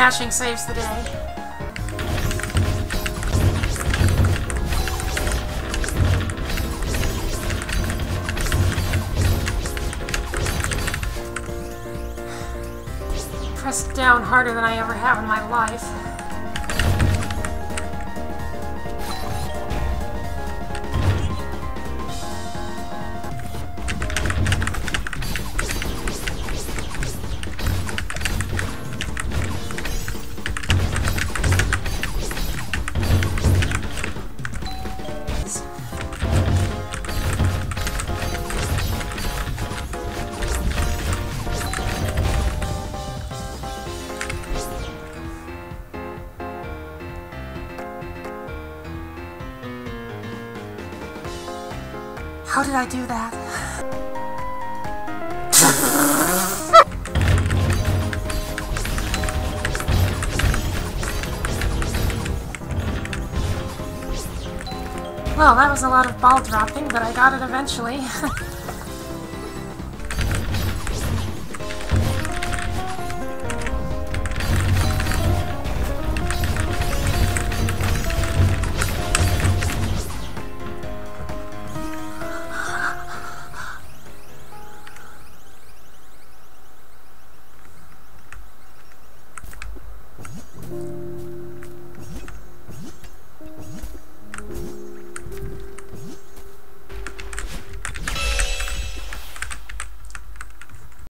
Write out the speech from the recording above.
smashing saves the day. Pressed down harder than I ever have in my life. How did I do that? Well, that was a lot of ball dropping, but I got it eventually.